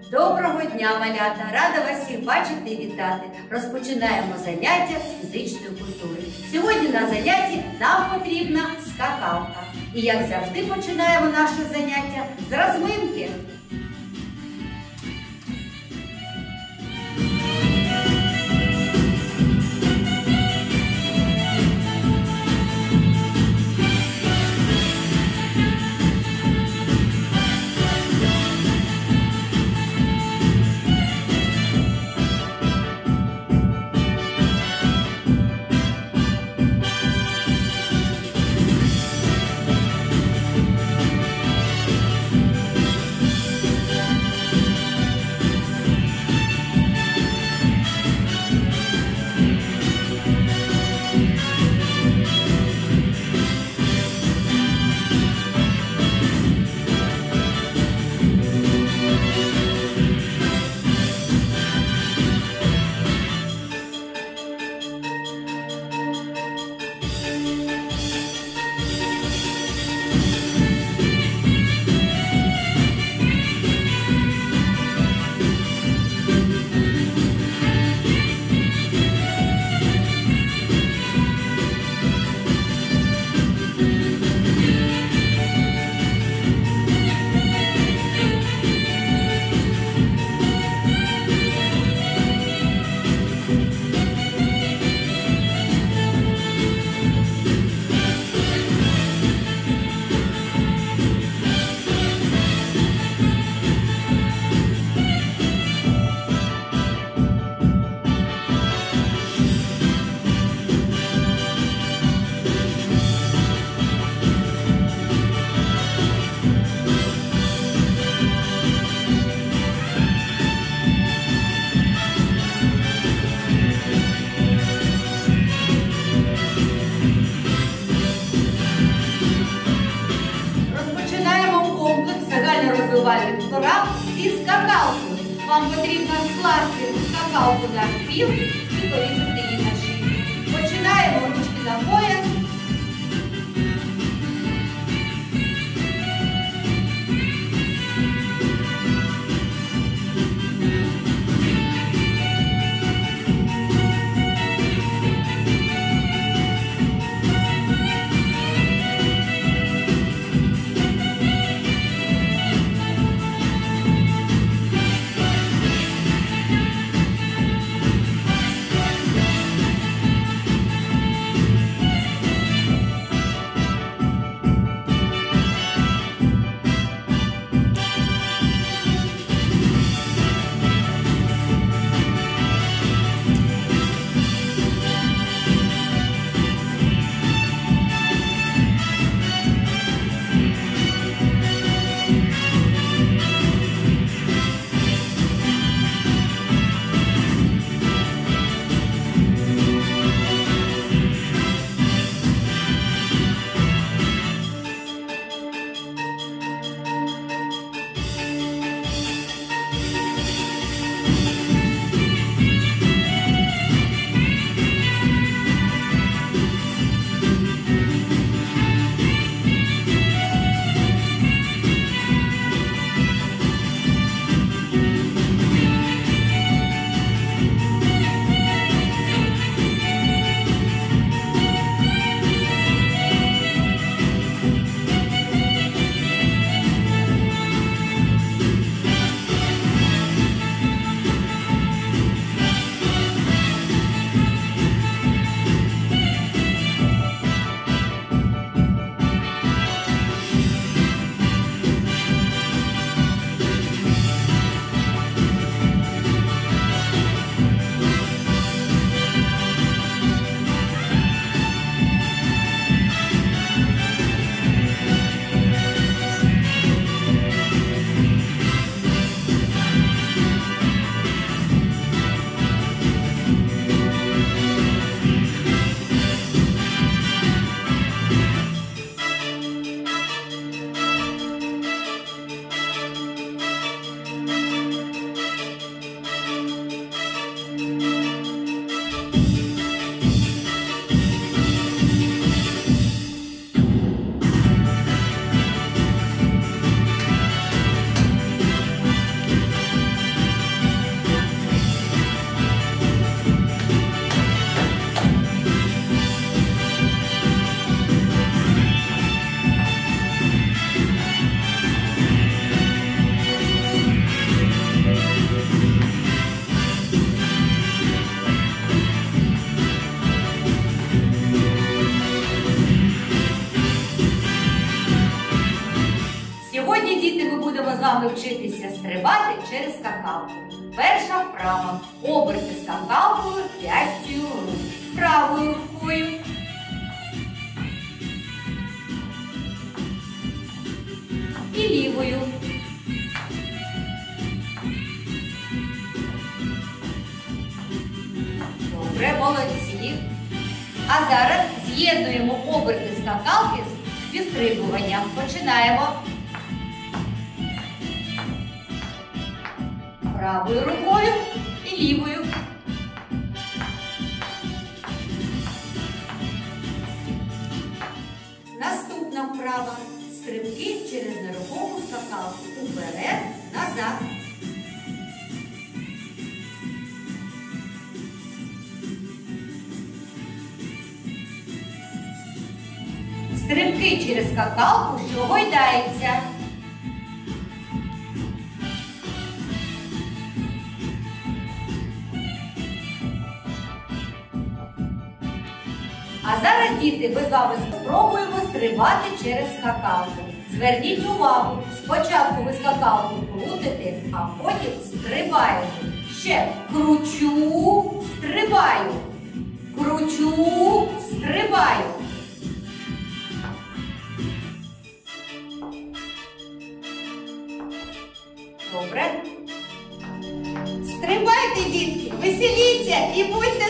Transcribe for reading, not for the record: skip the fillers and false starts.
Доброго дня, малята! Рада вас всіх бачити і вітати. Розпочинаємо заняття з фізичної культури. Сьогодні на занятті нам потрібна скакалка. І як завжди починаємо наше заняття з розминки. Загальнорозвивальних вправ зі скакалкою. Вам потрібно скласти скакалку на пів і повісити її на шию. Починаємо ручки на пояс. будемо з вами вчитися стрибати через скакалку. Перша вправа. Оберти скакалкою п'ястю рук. Правою рукою. І лівою. Добре, молодці. А зараз з'єднуємо оберти скакалки з підстрибуванням. Починаємо. Правою рукою і лівою. Наступна вправа. Стрибки через нерухому скакалку. Уперед, назад. Стрибки через скакалку, що гойдається. А зараз, діти, ми з вами спробуємо стрибати через скакалку. Зверніть увагу, спочатку ви скакалку крутите, а потім стрибаєте. Ще кручу, стрибаю. Кручу, стрибаю. Добре. Стрибайте, дітки, веселіться і будьте